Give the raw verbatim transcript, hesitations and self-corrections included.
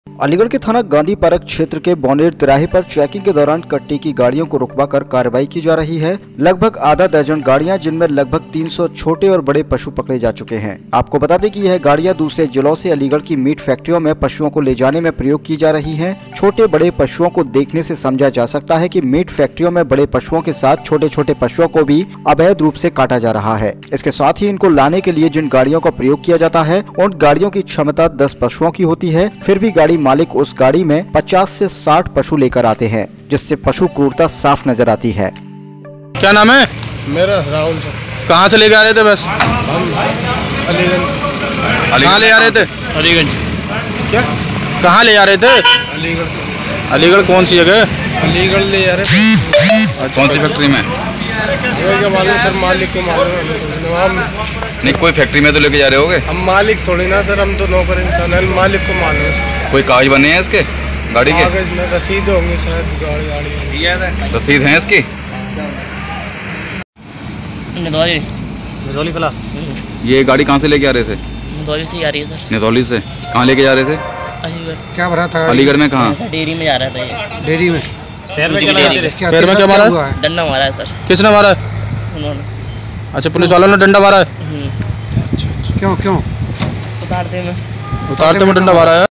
अलीगढ़ के थाना गांधी पार्क क्षेत्र के बौनेर तिराहे पर चेकिंग के दौरान कट्टे की गाड़ियों को रुकवाकर कार्रवाई की जा रही है। लगभग आधा दर्जन गाड़ियां, जिनमें लगभग तीन सौ छोटे और बड़े पशु पकड़े जा चुके हैं। आपको बता दें कि यह गाड़ियां दूसरे जिलों से अलीगढ़ की मीट फैक्ट्रियों में पशुओं को ले जाने में प्रयोग की जा रही है। छोटे बड़े पशुओं को देखने से समझा जा सकता है कि मीट फैक्ट्रियों में बड़े पशुओं के साथ छोटे छोटे पशुओं को भी अवैध रूप से काटा जा रहा है। इसके साथ ही इनको लाने के लिए जिन गाड़ियों का प्रयोग किया जाता है, उन गाड़ियों की क्षमता दस पशुओं की होती है। फिर भी गाड़ी मालिक उस गाड़ी में पचास से साठ पशु लेकर आते हैं, जिससे पशु क्रूरता साफ नजर आती है। क्या नाम है? मेरा राहुल। कहाँ से लेके आ रहे थे? बस हम अलीगंज। कहाँ ले आ रहे थे? अलीगंज। क्या? कहाँ ले आ रहे थे? अलीगढ़। अलीगढ़ कौन सी जगह? अलीगढ़ ले आ रहे थे। कौन सी फैक्ट्री में? ये मालूम सर, मालिक को मालूम। हम नहीं, कोई फैक्ट्री में तो लेके जा रहे होगे। हम मालिक थोड़ी ना सर, हम तो नौकर इंसान है, मालिक को मालूम है। कोई कागज बने हैं इसके गाड़ी के? कागज में रसीद होंगे शायद, गाड़ी गाड़ी रसीद है इसकी? निधौली कला। ये गाड़ी कहाँ से लेके आ रहे थे? निधौली से आ रही है सर। निधौली से कहाँ लेके जा रहे थे? अलीगढ़। क्या भरा था? अलीगढ़ में कहाँ? डेयरी में जा रहा था ये। डेयरी में। पैर में क्या लगा? पैर में क्या मारा है? डंडा मारा है सर। किसने मारा है? उन्होंने। अच्छा, पुलिस वालों ने डंडा मारा है? क्यों क्यों उतारते में उतारते में डंडा मारा है।